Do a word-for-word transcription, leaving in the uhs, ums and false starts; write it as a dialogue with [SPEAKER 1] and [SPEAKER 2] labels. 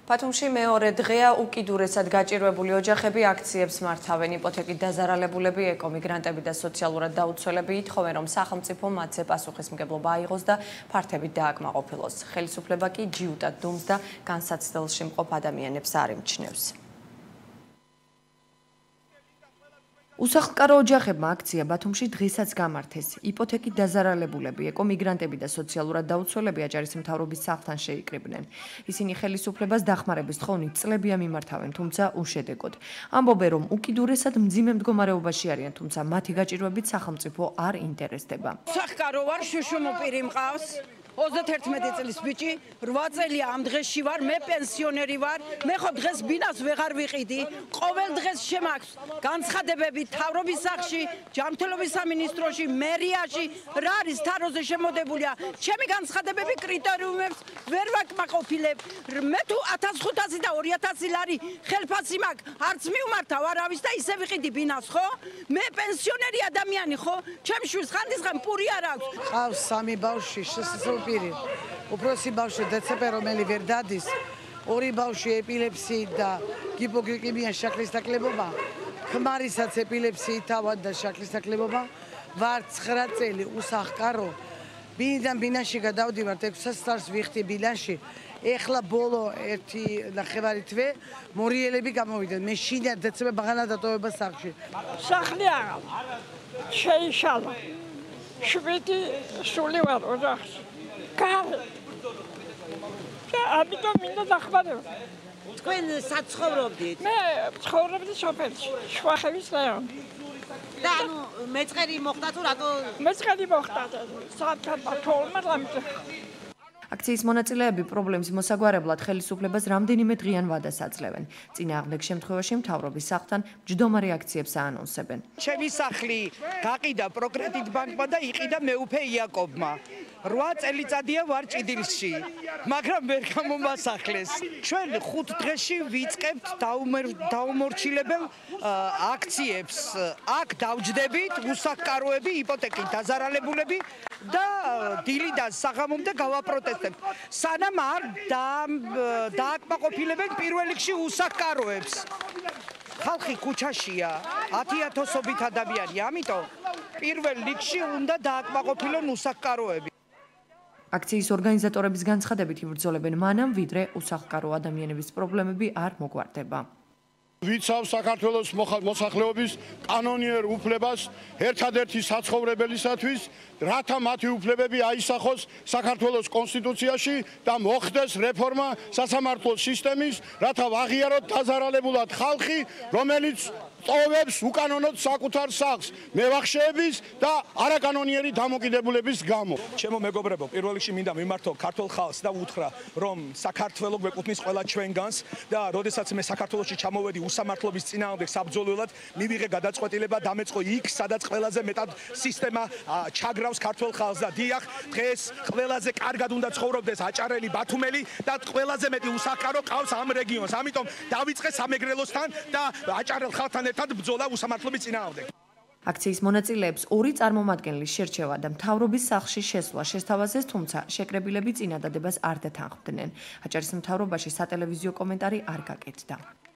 [SPEAKER 1] ბათუმში მეორე დღეა უკიდურესად გაჭირვებული ოჯახები აქციებს მართავენ. იპოთეკით დაზარალებულები, ეკომიგრანტები და სოციალურად დაუცველები ითხოვენ, რომ სახელმწიფო მათზე პასუხისმგებლობა აიღოს და ფართებით დააკმაყოფილოს. ხელისუფლება კი ჯიუტად დუმს და განსაცდელში მყოფ ადამიანებს არ ემჩნევს. უსახლკარო ოჯახებმა აქცია ბათუმში დღესაც გამართეს. იპოთეკით დაზარალებულები, ეკომიგრანტები და სოციალურად დაუცველები აჭარის მთავრობის სახლთან შეიკრიბნენ. ისინი ხელისუფლებას დახმარების თხოვნით წლებია მიმართავენ, თუმცა უშედეგოდ. ამბობენ, რომ უკიდურესად მძიმე მდგომარეობაში არიან, თუმცა მათი გაჭირვებით სახელმწიფო არ ინტერესდება.
[SPEAKER 2] უსახლკარო ვარ, შუშუმოპირი მყავს. ოცდაერთმეტი წლის ბიჭი, რვა წელია ამ დღეში ვარ, მე პენსიონერი ვარ, მე ხო დღეს ბინას ვეღარ ვიყიდი, ყოველ დღეს შემაქვს განცხადებები მთავრობის სახლში, ჯანმრთელობის სამინისტროში, მერიაში, რა არის თაროზე შემოდებულია, ჩემი განცხადებები კრიტერიუმებს ვერ ვაკმაყოფილებ. მე თუ ათას ხუთასი და ორი ათასი ლარი ხელფასი მაქვს, არც მივმართავ არავის და ისე ვიყიდი ბინას, ხო? მე პენსიონერი ადამიანი, ხო? ჩემ შვილს ხანდისხან პური არ აქვს.
[SPEAKER 3] ყავს სამი ბავშვი, შესაძლებელი. უფროსი ბავშვი დცპ რომელი ვერ დადის, ორი ბავშვი ეპილეფსიით და ჰიპოგლიკემია შაქრის დაკლებობა, ქმარისაც ეპილეფსიით თავად და შაქრის დაკლებობა, ვარ ცხრა წელი უსახლკარო, ბინიდან ბინაში გადავდივართ, ექვსას წელს ვიხდი ბინაში, ეხლა ბოლო ერთი ნახევარი თვე მორიელები გამოვიდნენ, მე შინაგან დცპ ბაღანა დატოვება სახლში.
[SPEAKER 4] სახლი აღარ შეიშალა. შვიდი სული ვარ ოჯახში. კარი. ამიტომ მინდა დახმარება.
[SPEAKER 5] თქვენ სად ცხოვრობდით?
[SPEAKER 4] მე ცხოვრობდი სოფელში, შვახევის რაიონი.
[SPEAKER 5] და ანუ მეწყერი მოხდა თუ რატო?
[SPEAKER 4] მეწყერი მოხდა. საათქარბა თოლმა რამზე.
[SPEAKER 1] აქციის მონაწილეები პრობლემის მოსაგვარებლად ხელისუფლებას რამდენიმე დღიან ვადას აძლევენ. წინააღმდეგ შემთხვევაში მთავრობის სახლთან მჯდომარე აქციებს აანონსებენ.
[SPEAKER 2] ჩემი სახლი გაყიდა პროკრედიტ ბანკმა და იყიდა მეუფე იაკობმა. რვა წელიწადია ვარ ჭიდილში, მაგრამ ვერ გამომასახლეს. ჩვენ ხუთ დღეში ვიწყებთ დაუმორჩილებელ აქციებს. აქ დავჯდებით უსახლკაროები, იპოთეკით დაზარალებულები და დილიდან საღამომდე გავაპროტესტებთ. სანამ არ დააკმაყოფილებენ პირველ რიგში უსახლკაროებს. ხალხი ქუჩაშია, ათიათასობით ადამიანი, ამიტომ პირველ რიგში უნდა დააკმაყოფილონ უსახლკაროები.
[SPEAKER 1] აქციის ორგანიზატორების განცხადებით იბრძოლებენ მანამ, ვიდრე უსახლკარო ადამიანების პრობლემები არ მოგვარდება.
[SPEAKER 6] ვიცავ საქართველოს მოსახლეობის კანონიერ უფლებას ერთადერთი საცხოვრებელისათვის, რათა მათი უფლებები აისახოს საქართველოს კონსტიტუციაში და მოხდეს რეფორმა სასამართლოს სისტემის, რათა ვაღიაროთ დაზარალებულად ხალხი, რომელიც წოვებს უკანონოდ საკუთარ სახლს მევახშეების და არაკანონიერი დამოკიდებულების გამო.
[SPEAKER 7] ჩემო მეგობრებო, პირველ რიგში მინდა მიმართო ქართულ ხალხს და უთხრა, რომ საქართველო გვეკუთვნის ყველა ჩვენგანს და როდესაც მე საქართველოში ჩამოვედი უსამართლობის წინააღმდეგ საბრძოლველად, მივიღე გადაწყვეტილება, დამეწყო იქ, სადაც ყველაზე მეტად სისტემა ჩაგრავს ქართულ ხალხს და დიახ, დღეს ყველაზე კარგად უნდა ცხოვრობდეს აჭარელი, ბათუმელი და ყველაზე მეტი უსახლკარო ყავს ამ რეგიონს. ამიტომ დავიწყე სამეგრელოსთან და აჭარელ ხალხთან ერთად ბრძოლა უსამართლობის წინააღმდეგ.
[SPEAKER 1] აქციის მონაწილეებს ორი წარმომადგენლის შერჩევა და მთავრობის სახლში შესვლა შესთავაზეს, თუმცა შეკრებილები წინადადებას არ დათანხმდნენ. აჭარის მთავრობაში სატელევიზიო კომენტარი არ გაკეთდა.